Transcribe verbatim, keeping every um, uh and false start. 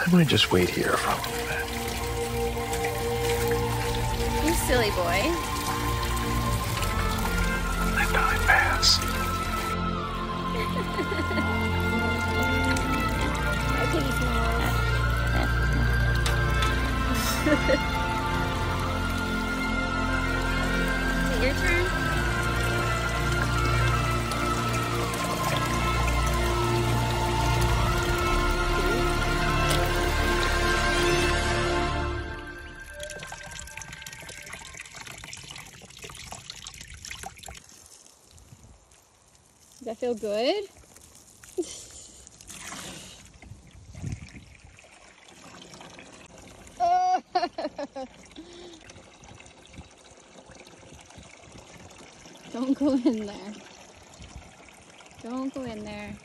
I might just wait here for a little bit. You silly boy. Let time pass. My piggy smells. Is it your turn? Does that feel good? Oh. Don't go in there. Don't go in there.